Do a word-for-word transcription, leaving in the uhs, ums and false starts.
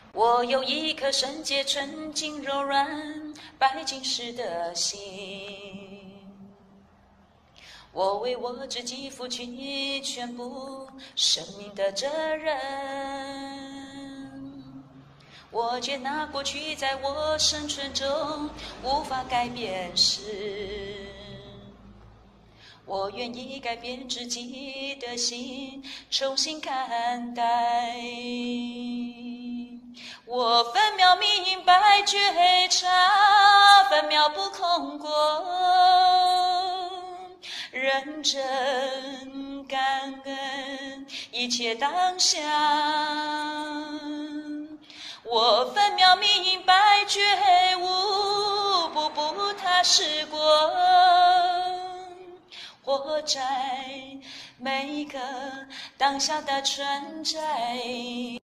我有一颗圣洁、纯净、柔软、白金似的心，我为我自己负起全部生命的责任。我接纳过去在我生存中无法改变时，我愿意改变自己的心，重新看待。我分秒明白觉察，分秒不空过，认真感恩一切当下。我分秒明白觉悟，步步踏实过，活在每一个当下的存在。